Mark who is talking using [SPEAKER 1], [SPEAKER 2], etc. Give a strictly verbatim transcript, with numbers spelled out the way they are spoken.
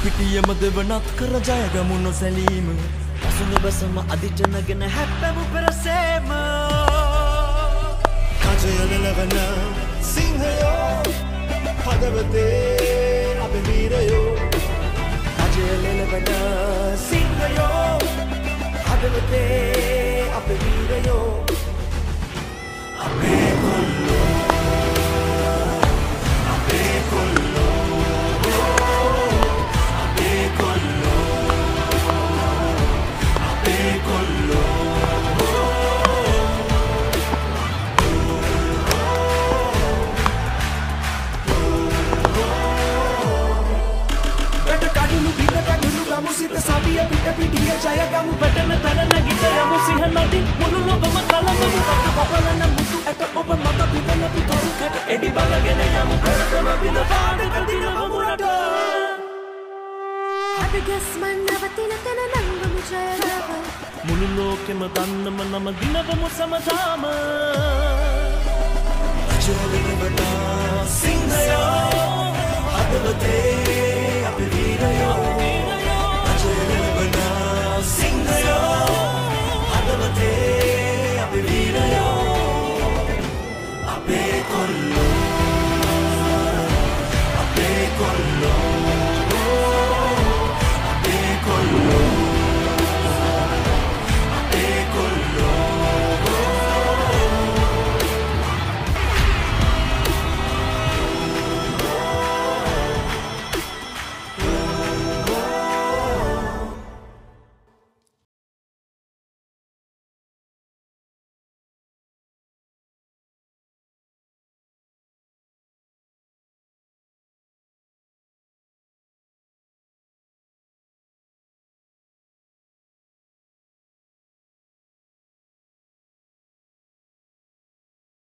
[SPEAKER 1] පිටියම දෙවනත් කර ජයගමු නොසැලීම පසුන බසම අදිට නගෙන හැප්පෙමු පෙරසේම කජයලලවන සිංහයෝ හදවතේ අපේ වීරයෝ කජයලලවන සිංහයෝ හදවතේ අපේ වීරයෝ අපේ කොල්ලෝ අපේ කොල්ලෝ අපේ කොල්ලෝ අපේ කොල්ලෝ බට කඩුණු බිට කඩුණු ගමු සිත සවිය පිට පිටිය ජය ගමු බටන තරන ගිත යමු සිහ නදී මුළු ලොවම කලඹමු අපලන මුතු ඇට ඔබ මත පිටන පිටරු කට එඩි බලගෙන යමු කරකම බිල පාඩ කදිනවමු රට
[SPEAKER 2] අපි ගස්මන් නවතින තැන නංගමු ජයගම
[SPEAKER 1] මුළු ලෝකෙම දන්නම නම දිනවමු සමදාම ජයලෙවන සිංහ